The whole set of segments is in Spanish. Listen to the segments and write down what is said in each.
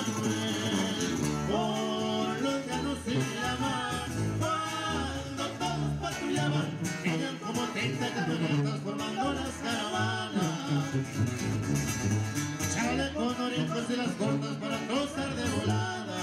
Manuel, por los llanos y la mar, cuando todos patrullaban, venían como 30 camionetas formando las caravanas. Chale con orejas y las cortas para cruzar de volada.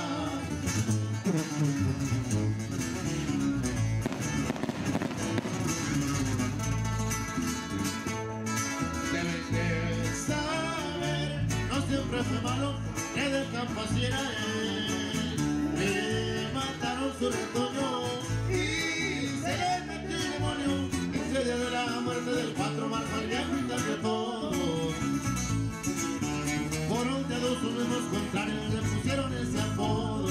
Deben de saber, no siempre fue malo, que del campo así era él. Le mataron su retoño y se le metió el demonio. Ese día de la muerte del 4 marzo el viejo y cambió todo. Por un dedo sus mismos contrarios le pusieron ese apodo.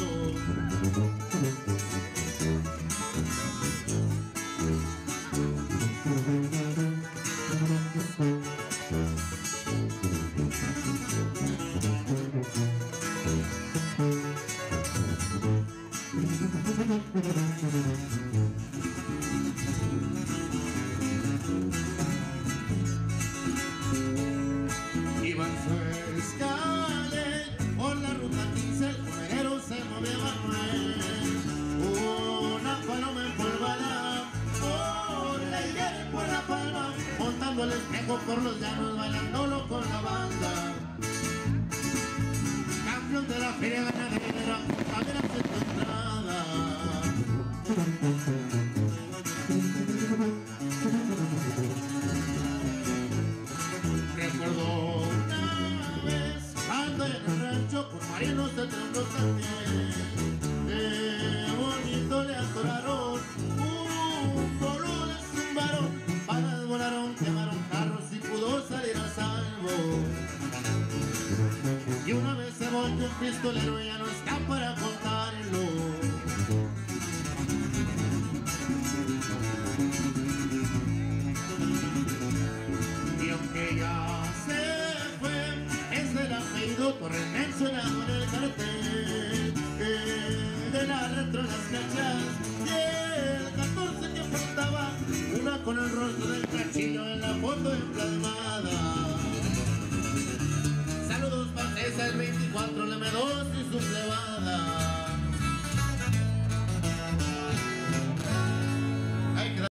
Iban su escale por la ruta 15, el comerero se movía Manuel. Una paloma empolvada por la higuera y por la palma, montando el espejo por los llanos, bailándolo con la banda. Campeón de la feria ganadera, caderas en tu entrada. Recuerdo una vez cuando en el rancho con Mariano se tronó también. Qué bonito le atoraron, un bolo le zumbaron, palas volaron, quemaron carros y pudo salir a salvo. Y una vez se volvió un pistolero y ya no está para contarlo.